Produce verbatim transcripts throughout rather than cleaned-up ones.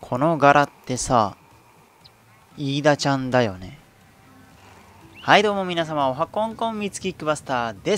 この柄ってさ、飯田ちゃんだよね。はいどうも皆様、おはこんこんみつキックバスターです。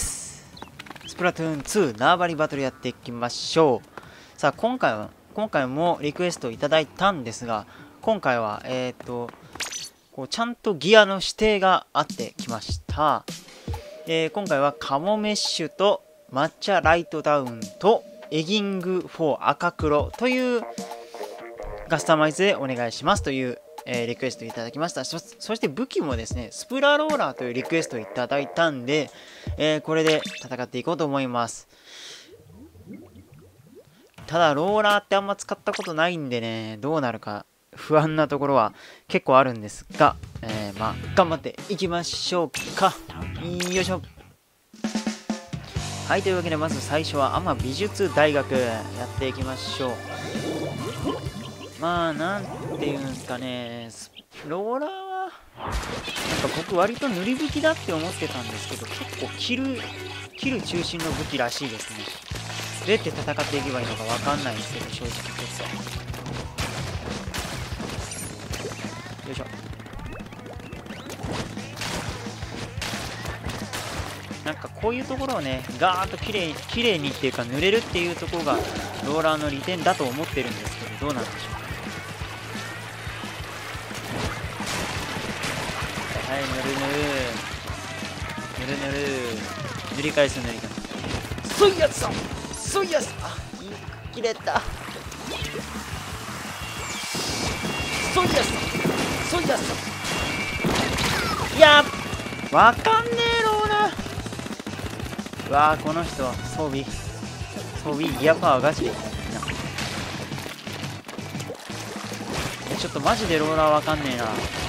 スプラトゥーンツー縄張りバトルやっていきましょう。さあ今回は、今回もリクエストいただいたんですが、今回は、えっと、こうちゃんとギアの指定があってきました。えー、今回はカモメッシュと抹茶ライトダウンとエギングフォー赤黒というカスタマイズでお願いしますという、えー、リクエストいただきました。そ, そして武器もですね、スプラローラーというリクエストいただいたんで、えー、これで戦っていこうと思います。ただローラーってあんま使ったことないんでね、どうなるか不安なところは結構あるんですが、えー、まあ頑張っていきましょうか。よいしょ。はい、というわけでまず最初は天美術大学やっていきましょう。まあなんていうんですかね、ローラーはなんか僕割と塗り武器だって思ってたんですけど、結構キルキル中心の武器らしいですね。どうやって戦っていけばいいのかわかんないんですけど、正直ちょっとよいしょ。なんかこういうところをね、ガーッときれいきれいにっていうか塗れるっていうところがローラーの利点だと思ってるんですけど、どうなんでしょうか。はい、塗る塗る塗る塗る塗り返す塗り返す。そういうやつだ、そういうやつ。あ、切れた。そういうやつだ、そういうやつだ。いやー、わかんねえローラー。うわー、この人は装備装備ギアパワーガチでいいな。ちょっとマジでローラーわかんねえな。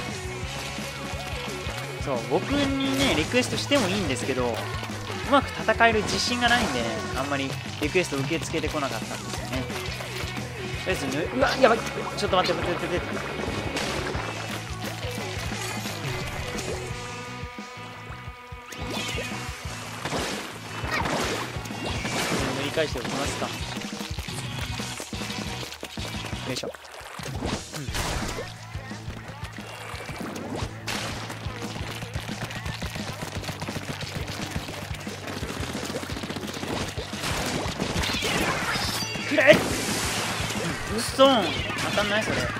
そう、僕にねリクエストしてもいいんですけど、うまく戦える自信がないんでね、あんまりリクエスト受け付けてこなかったんですよね。とりあえずね、うわやばい、ちょっと待って待って待って待って、塗り返しておきますか。よいしょ。くれっ、うっそん、当たんないそれ。ま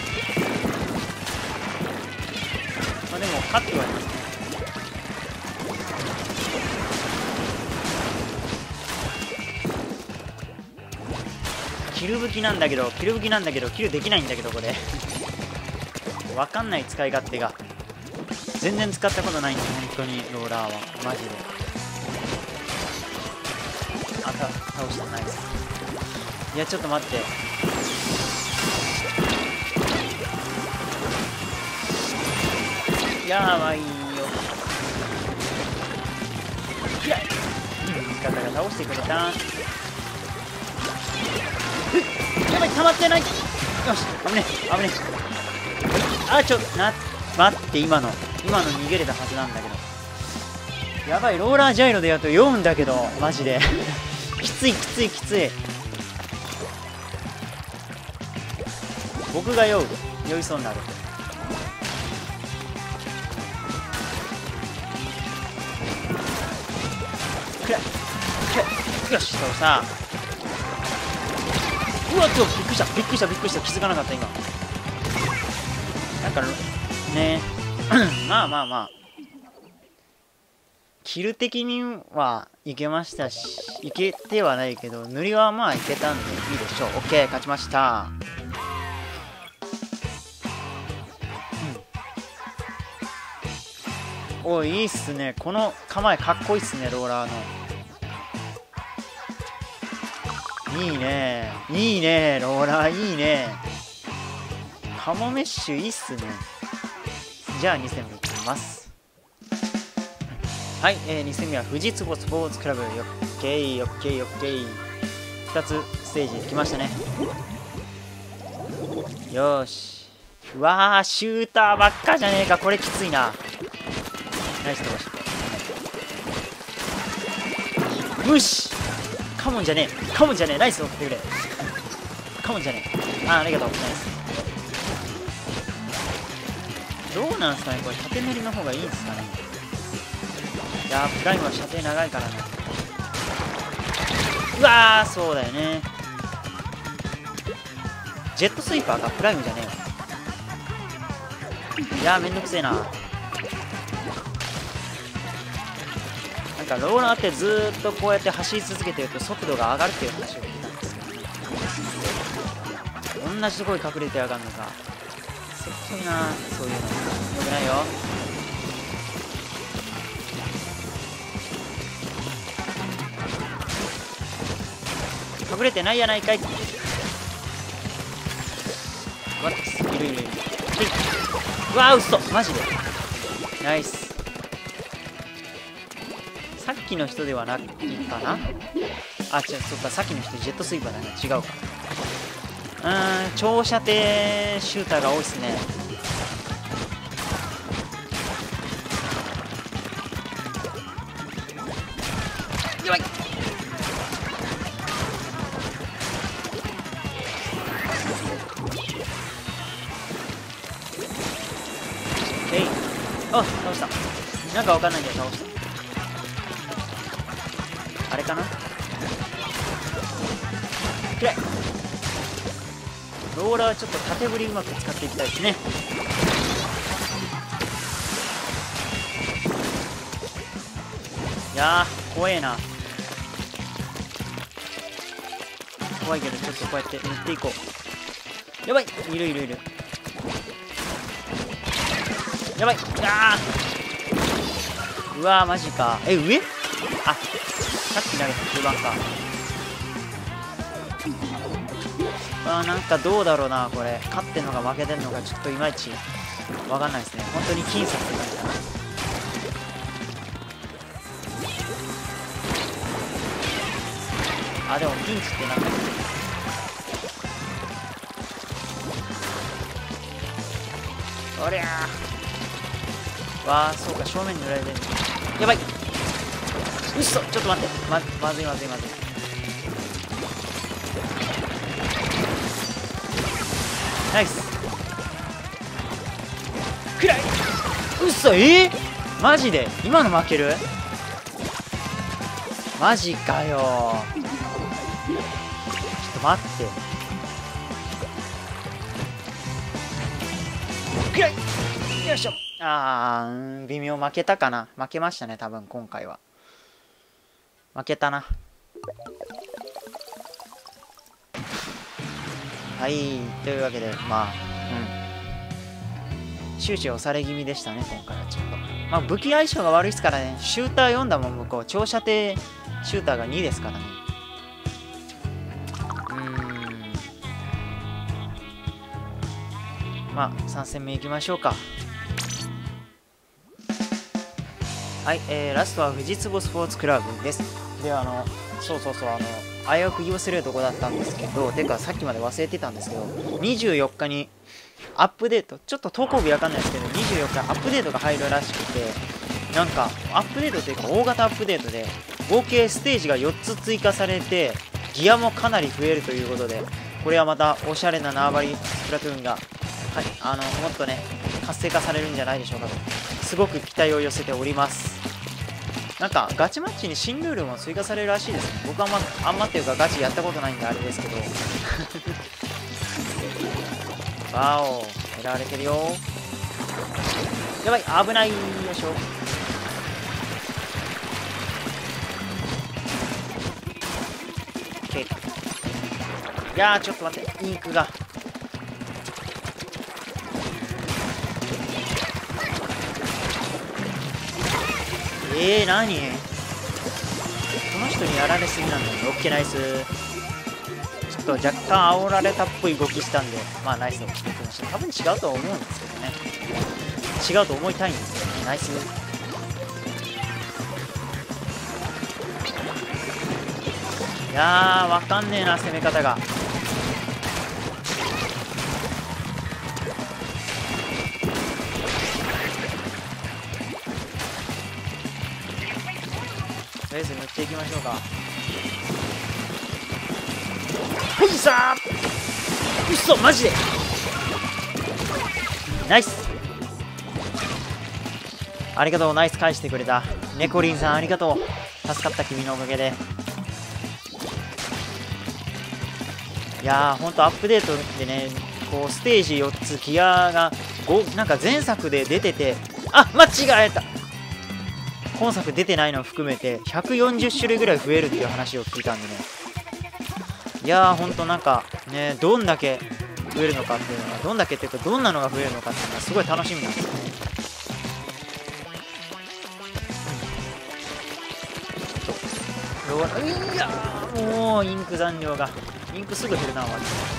あでも勝ってはいますね。キル武器なんだけどキル武器なんだけどキルできないんだけど、これわかんない使い勝手が。全然使ったことないんで本当にローラーはマジで。あた倒してないです。いやちょっと待って、やばいよ。いや、味方が倒してくれた。やばい、溜まってない。よし、危ね危ね。あ、ちょな待って、今の今の逃げれたはずなんだけど。やばい、ローラージャイロでやると酔うんだけどマジできついきついきつい。僕が酔う酔いそうになる。くらくらよし、倒した。うわっ、ちょっとびっくりしたびっくりしたびっくりした、気づかなかった今。なんかねまあまあまあキル的にはいけましたし、いけてはないけど塗りはまあいけたんでいいでしょう。 OK、 勝ちました。うん、おい、いいっすね、この構えかっこいいっすね、ローラーの。いいねいいね、ローラーいいね。カモメッシュいいっすね。じゃあに戦目いきます。はい、えー、に戦目は富士壺スポーツクラブ。よっけーよっけーよっけー。ふたつステージ来ましたね。よーし。うわー、シューターばっかじゃねえか、これきついな。ナイス飛ばし。無視。カモンじゃねえカモンじゃねえ、ナイス送ってくれ。カモンじゃねえ。あー、ありがとう、ナイス。 どうなんすかねこれ、縦塗りの方がいいんですかね。いやープライムは射程長いからね。うわーそうだよね。ジェットスイーパーかプライムじゃねえよ。いやーめんどくせえな。なんかローラーってずーっとこうやって走り続けてると速度が上がるっていう話を聞いたんですけど、同じところに隠れてやがるのかせっこいな。そういうのよくないよ。隠れてないやないかい。待っているいるいる。うわー嘘マジでナイス。さっきの人ではないかな。あ違うそっかさっきの人ジェットスイーパーだね。違うか。うーん長射程シューターが多いっすね。やばい。えいあ倒した。なんかわかんないけど倒した。あれかな。くらいローラーちょっと縦振りうまく使っていきたいですね。いやー怖えな。怖いけどちょっとこうやって塗っていこう。やばいいるいるいる。やばいあーうわーマジか。え上あさっき投げた中盤か。あーなんかどうだろうなこれ。勝ってんのか負けてんのかちょっといまいちわかんないですね。本当に僅差って感じだな。あでもピンチってなんだっけ。おりゃーわあそうか正面に塗られてる。やばいうっそちょっと待って ま, まずいまずいまずい。ナイスくらいうっそえー、マジで今の負けるマジかよ。ちょっと待ってくらいよいしょ。あー微妙負けたかな。負けましたね多分今回は。負けたな。はいというわけでまあうん終始押され気味でしたね今回は。ちょっとまあ武器相性が悪いですからね。シューターよんだもん向こう。長射程シューターがにですからね。うーんまあさん戦目いきましょうか。はい、えー、ラストは富士壺スポーツクラブです。であのそうそうそうあの危うく言わせるとこだったんですけど、てかさっきまで忘れてたんですけど、にじゅうよっかにアップデート、ちょっと投稿日わかんないですけどにじゅうよっかアップデートが入るらしくて、なんかアップデートというか大型アップデートで合計ステージがよっつ追加されてギアもかなり増えるということで、これはまたおしゃれな縄張りスプラトゥーンが、はい、あのもっとね活性化されるんじゃないでしょうかとすごく期待を寄せております。なんかガチマッチに新ルールも追加されるらしいですね。僕はあんまあんまっていうかガチやったことないんであれですけどわお狙われてるよ。やばい危ないよいしょ。いやーちょっと待ってインクがえー、何この人にやられすぎなんだよ。オッケーナイス。ちょっと若干煽られたっぽい動きしたんでまあナイスを決めてました。多分違うとは思うんですけどね。違うと思いたいんですけどね。ナイス。いやーわかんねえな攻め方が。とりあえず塗っていきましょうか。はいさーうっそマジでナイス。 ありがとう、ナイス返してくれた。ネコリンさんありがとう。助かった、君のおかげで。いやー、ほんとアップデートでね、こうステージよっつギアがごなんか前作で出てて、あ、間違えた。今作出てないのを含めてひゃくよんじゅっ種類ぐらい増えるっていう話を聞いたんでね。いやー、ほんとなんかね、どんだけ増えるのかっていうのが、どんだけっていうか、どんなのが増えるのかっていうのがすごい楽しみなんですよね。いやー、もうインク残量が、インクすぐ減るな、マジで。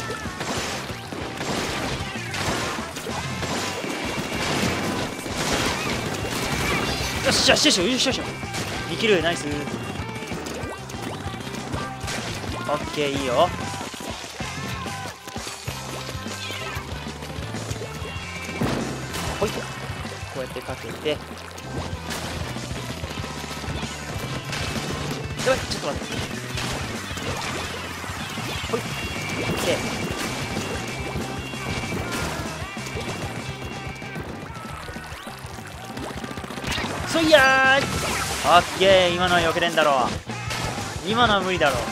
よっしゃよっしゃよっしゃよっしゃよっしゃ、生きる、ナイス。オッケー、いいよ。ほい、こうやってかけて、やばい、ちょっと待って、ほいで、そいやー、オッケー、今のは避けれんだろう。今のは無理だろ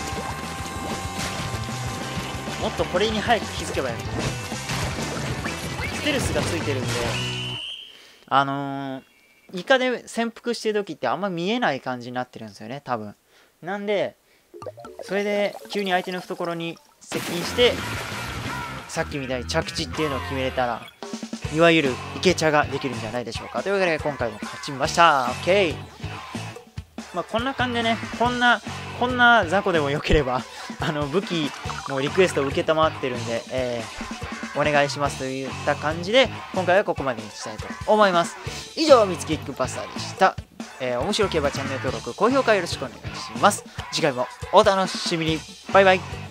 う。もっとこれに早く気づけばいい。ステルスがついてるんで、あのー、イカで潜伏してる時ってあんま見えない感じになってるんですよね、多分。なんで、それで急に相手の懐に接近して、さっきみたいに着地っていうのを決めれたら、いわゆるイケチャができるんじゃないでしょうか。というわけで今回も勝ちました。OK。まあこんな感じでね、こんな、こんな雑魚でもよければ、あの武器もリクエストを受けたまってるんで、えー、お願いしますといった感じで、今回はここまでにしたいと思います。以上、みつきキックパスタでした。えー、面白ければチャンネル登録、高評価よろしくお願いします。次回もお楽しみに。バイバイ。